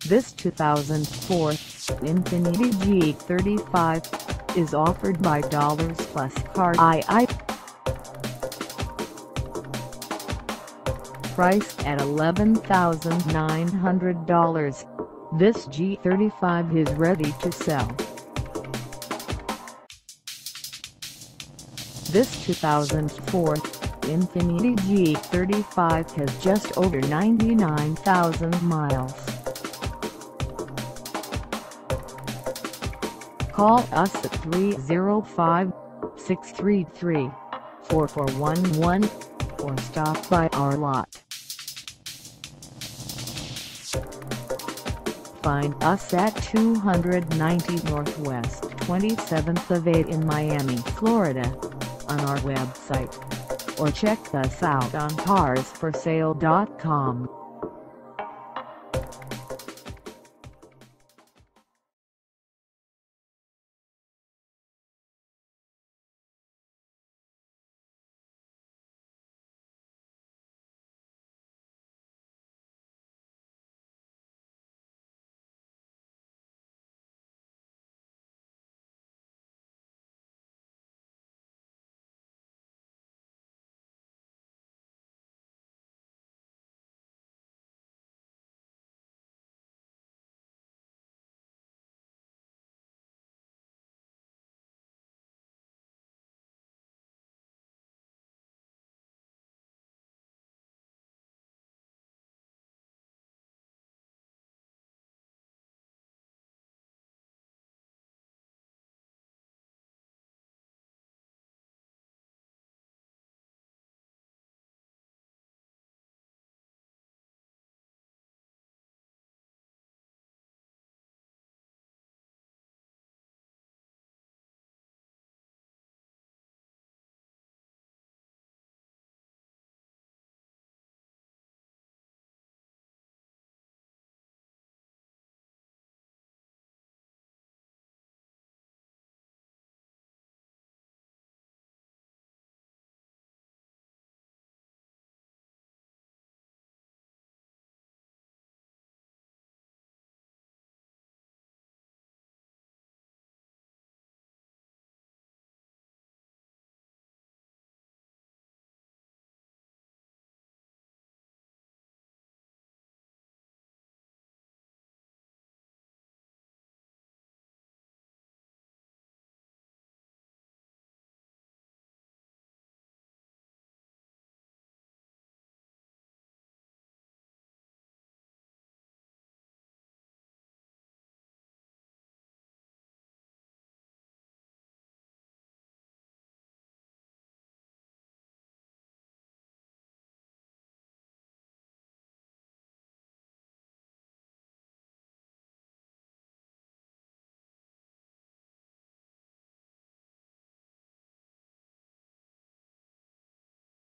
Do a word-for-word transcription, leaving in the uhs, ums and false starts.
This two thousand four Infiniti G thirty-five is offered by Dollars Plus Car two. Priced at eleven thousand nine hundred dollars, this G thirty-five is ready to sell. This two thousand four Infiniti G thirty-five has just over ninety-nine thousand miles. Call us at three oh five, six three three, four four one one or stop by our lot. Find us at two ninety Northwest twenty-seventh Avenue in Miami, Florida, on our website, or check us out on cars for sale dot com.